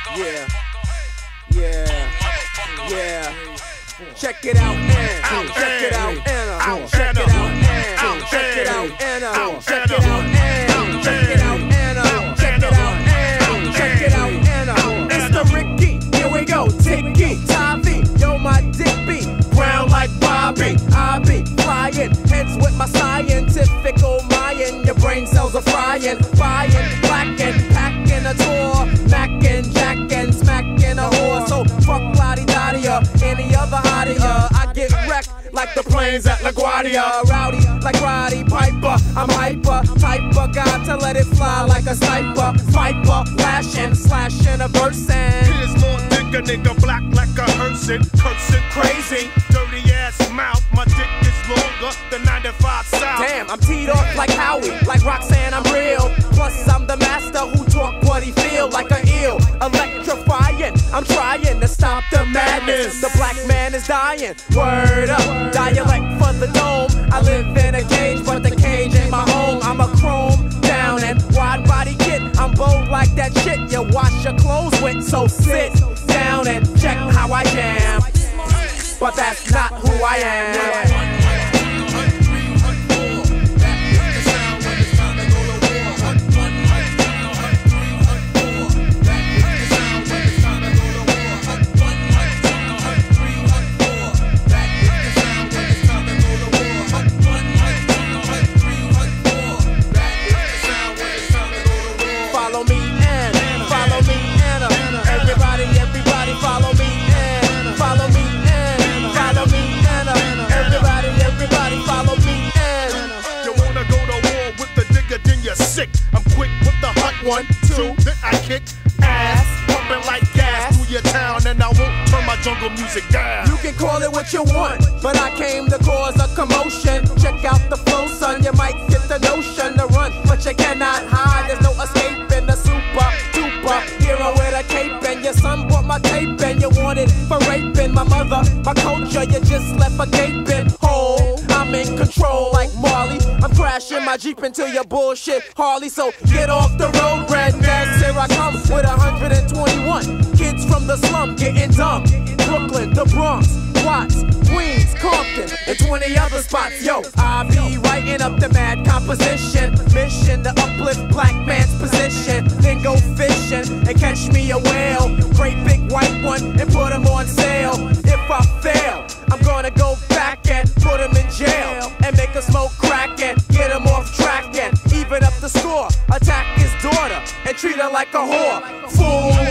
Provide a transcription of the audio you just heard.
Yeah, yeah, yeah. Check it out, and check it out, and check it out, and check it out, and check it out, and check it out, and check it out, and check it out, and it's the Ricky. Here we go, Ticky, Tavi, yo my dick be brown like Bobby. I be flying heads with my scientific old Mayan. Your brain cells are frying, buying, blacking, packing a tour, macking, jacking, smacking a whore. So fuck Lottie Dottie or any other hottie. I get wrecked like the planes at LaGuardia. Rowdy like Roddy Piper. I'm hyper, type of guy to let it fly like a sniper. Viper, lashing, slashing a person. Here's more dick, a nigga black like a Herson. Cursing crazy, dirty ass mouth. My dick is longer than 95 South. Damn, I'm teed off like Howie, like Roxanne, I'm real. Plus I'm the master who talk what he feel like a eel. Electrifying, I'm trying to stop the madness. The black man is dying, word up, dialect for the dome. I live in a cage, but the cage ain't my home. I'm a chrome down and wide body kid. I'm bold like that shit you wash your clothes with. So sit down and check how I jam. But that's not who I am. Follow me and follow me and everybody follow me and follow me and follow me and everybody follow me and. You wanna go to war with the nigga, then you're sick. I'm quick with the hot 1, 2, then I kick ass, pumping like gas through your town, and I won't turn my jungle music down. You can call it what you want, but I came to cause a commotion. Check out the flow, son, you might get the notion to run, but you cannot hide. There's no escaping the super duper hero with a cape, and your son bought my tape, and you wanted for raping my mother, my culture. You just left a gaping hole. I'm in control like Marley. I'm crashing my Jeep into your bullshit Harley. So get off the road, rednecks. Here I come with 121 kids from the slum getting dumb. Brooklyn, the Bronx, Watts, Queens, Compton, and 20 other spots. Yo, I be writing up the mad composition. Mission to uplift black man's position. Then go fishing and catch me a whale. Great big white one and put him on sale. If I fail, I'm gonna go back and put him in jail. And make him smoke crack and get him off track and even up the score. Attack his daughter and treat her like a whore. Fool.